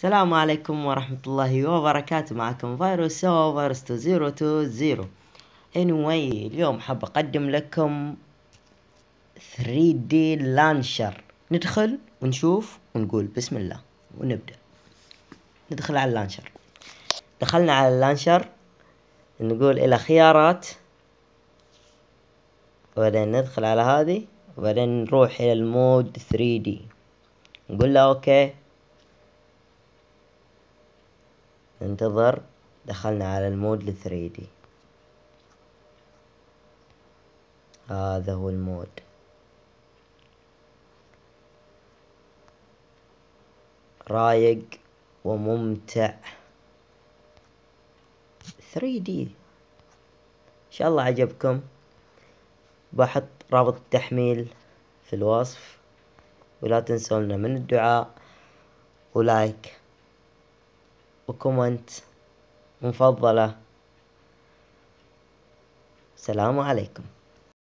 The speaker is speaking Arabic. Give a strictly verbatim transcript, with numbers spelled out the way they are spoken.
السلام عليكم ورحمة الله وبركاته. معكم فيروس أو فيروس تو زيرو تو زيرو. anyway اليوم حاب أقدم لكم ثري دي لانشر. ندخل ونشوف ونقول بسم الله ونبدأ. ندخل على اللانشر. دخلنا على اللانشر، نقول إلى خيارات، وبعدين ندخل على هذه، وبعدين نروح إلى المود ثري دي، نقول له أوكي. ننتظر. دخلنا على المود الثري دي. هذا هو المود. رايق وممتع. ثري دي. إن شاء الله عجبكم. بحط رابط التحميل في الوصف، ولا تنسونا من الدعاء ولايك وكومنت مفضلة. السلام عليكم.